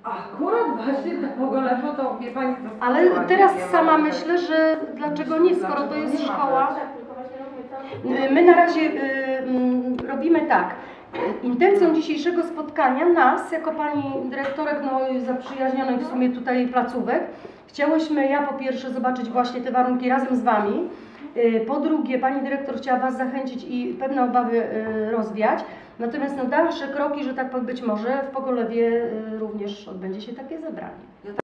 Akurat właśnie to Pogolewo to wie Pani co. Ale teraz sama myślę, że dlaczego nie, skoro to jest szkoła. My na razie robimy tak. Intencją dzisiejszego spotkania nas, jako pani dyrektorek zaprzyjaźnionej w sumie tutaj placówek, chciałyśmy po pierwsze zobaczyć właśnie te warunki razem z Wami. Po drugie, pani dyrektor chciała Was zachęcić i pewne obawy rozwiać. Natomiast dalsze kroki, że tak powiem, być może w Pogolewie również odbędzie się takie zebranie.